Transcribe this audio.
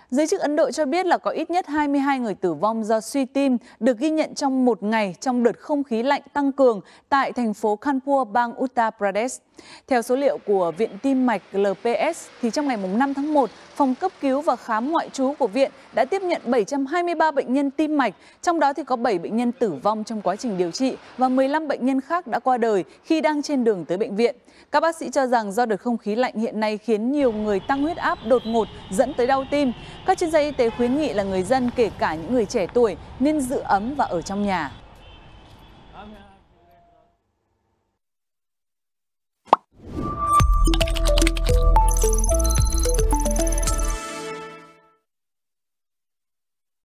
Giới chức Ấn Độ cho biết là có ít nhất 22 người tử vong do suy tim được ghi nhận trong một ngày trong đợt không khí lạnh tăng cường tại thành phố Kanpur, bang Uttar Pradesh. Theo số liệu của Viện Tim mạch LPS, thì trong ngày 5 tháng 1, phòng cấp cứu và khám ngoại trú của viện đã tiếp nhận 723 bệnh nhân tim mạch, trong đó thì có 7 bệnh nhân tử vong trong quá trình điều trị và 15 bệnh nhân khác đã qua đời khi đang trên đường tới bệnh viện. Các bác sĩ cho rằng do đợt không khí lạnh hiện nay khiến nhiều người tăng huyết áp đột ngột dẫn tới đau tim. Các chuyên gia y tế khuyến nghị là người dân, kể cả những người trẻ tuổi, nên giữ ấm và ở trong nhà.